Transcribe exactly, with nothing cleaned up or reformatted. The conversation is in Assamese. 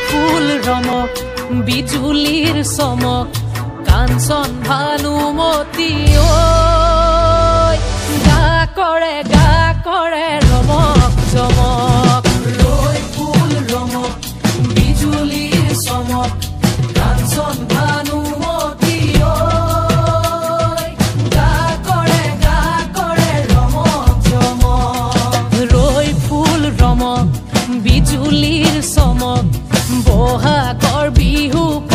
ফুল ৰমক বিজুলীৰ চমক কাঞ্চন ভানুমতী ঐ গা কৰে গা কৰে ৰমক জমক ৰৈ ফুল ৰমক বিজুলীৰ চমক কাঞ্চন ভানুমতী ঐ গা কৰে গা কৰে ৰমক জমক ৰৈ ফুল ৰমক বিজুলীৰ চমক বহাগৰ বিহু